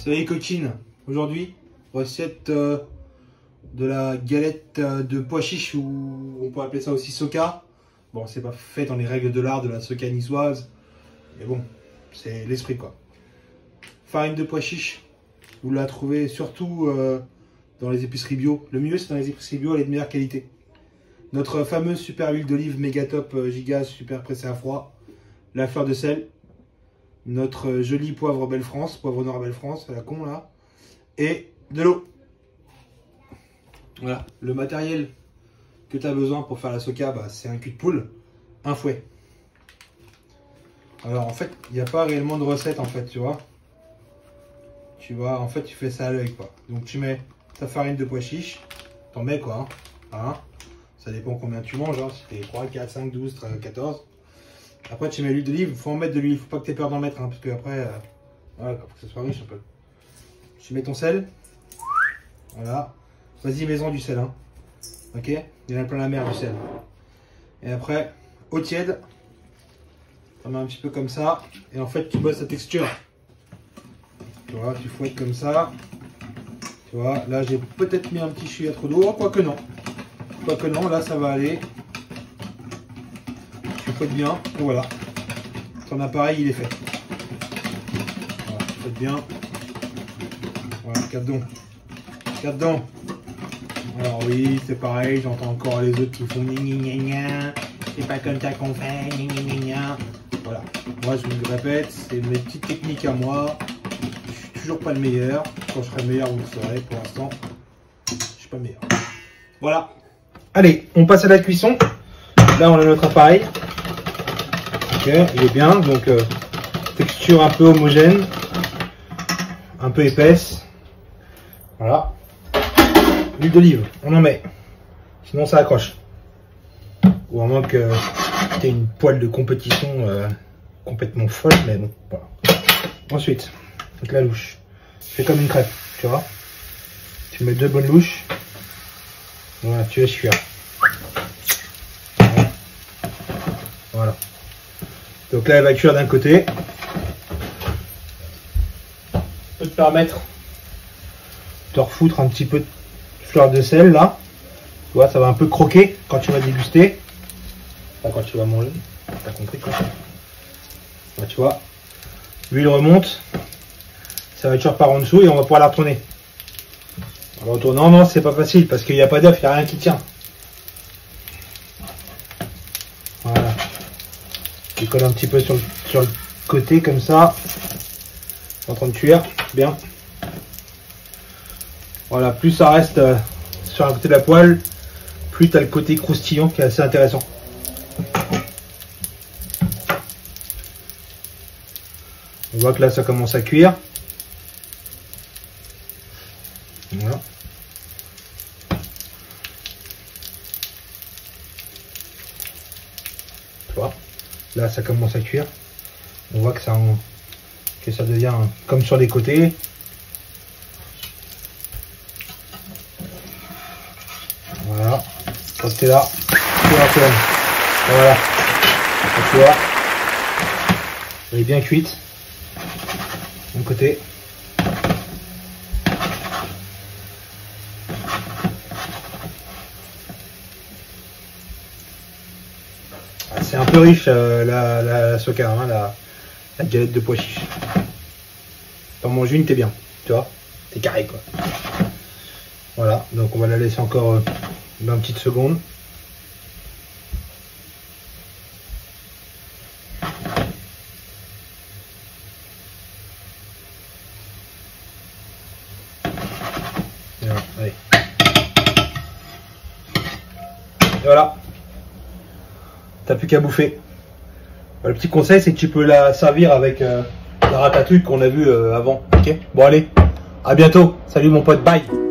Salut les coquines, aujourd'hui recette de la galette de pois chiches, ou on peut appeler ça aussi soca. Bon, c'est pas fait dans les règles de l'art de la soca niçoise, mais bon, c'est l'esprit quoi. Farine de pois chiches, vous la trouvez surtout dans les épiceries bio. Le mieux c'est dans les épiceries bio, elle est de meilleure qualité. Notre fameuse super huile d'olive méga top giga super pressée à froid, la fleur de sel, notre joli poivre Belle France, poivre noir Belle France, à la con là, et de l'eau. Voilà, le matériel que tu as besoin pour faire la soca, bah, c'est un cul de poule, un fouet. Alors en fait, il n'y a pas réellement de recette en fait, tu vois. Tu vois, en fait, tu fais ça à l'œil quoi. Donc tu mets ta farine de pois chiche, t'en mets quoi, hein. Ça dépend combien tu manges, hein. Si t'es 3, 4, 5, 12, 13, 14. Après tu mets l'huile d'olive, il faut en mettre de l'huile, faut pas que tu aies peur d'en mettre, hein, parce que après, voilà, faut que ça soit riche un peu. Tu mets ton sel, voilà, vas-y mets-en du sel, hein. Ok, il y en a plein la mer du sel. Et après, eau tiède, tu mets un petit peu comme ça, et en fait tu bosses la texture. Tu vois, tu fouettes comme ça, tu vois, là j'ai peut-être mis un petit chouïa trop d'eau, quoique non, là ça va aller. Tu fouettes bien, et voilà, ton appareil il est fait. Voilà, tu fouettes bien, voilà, cadre-donc. Alors oui, c'est pareil, j'entends encore les autres qui font gna gna gna, c'est pas comme ça qu'on fait, gna gna gna gna. Voilà, moi je vous le répète, c'est mes petites techniques à moi, je suis toujours pas le meilleur, quand je serai le meilleur vous le saurez, pour l'instant, je suis pas le meilleur. Voilà, allez, on passe à la cuisson, là on a notre appareil. Ok, il est bien, donc texture un peu homogène, un peu épaisse. Voilà. L'huile d'olive, on en met, sinon ça accroche. Ou à moins que tu aies une poêle de compétition complètement folle, mais bon, voilà. Ensuite, avec la louche, fais comme une crêpe, tu vois. Tu mets 2 bonnes louches. Voilà, tu laisses cuire. Voilà. Donc là, elle va cuire d'un côté. Tu peux te permettre de te refoutre un petit peu de fleur de sel là. Tu vois, ça va un peu croquer quand tu vas déguster. Enfin, quand tu vas manger. T'as compris quoi. Là, tu vois, l'huile remonte. Ça va cuire par en dessous et on va pouvoir la retourner. En retournant, non, c'est pas facile parce qu'il n'y a pas d'œuf, il n'y a rien qui tient. Voilà. Tu colles un petit peu sur le côté comme ça. C'est en train de cuire, bien. Voilà, plus ça reste sur un côté de la poêle, plus tu as le côté croustillant qui est assez intéressant. On voit que là ça commence à cuire. Voilà. Tu vois, là ça commence à cuire. On voit que ça devient comme sur les côtés. Voilà. Quand tu es là, tu retournes. Voilà. Donc, tu vois, elle est bien cuite. De mon côté. C'est un peu riche la soca, hein, la galette de pois chiche. T'en manges une, t'es bien, tu vois, t'es carré quoi. Voilà, donc on va la laisser encore 20 petites secondes. Et voilà, allez. Et voilà. T'as plus qu'à bouffer. Le petit conseil, c'est que tu peux la servir avec la ratatouille qu'on a vu avant. Ok. Bon allez, à bientôt. Salut mon pote, bye.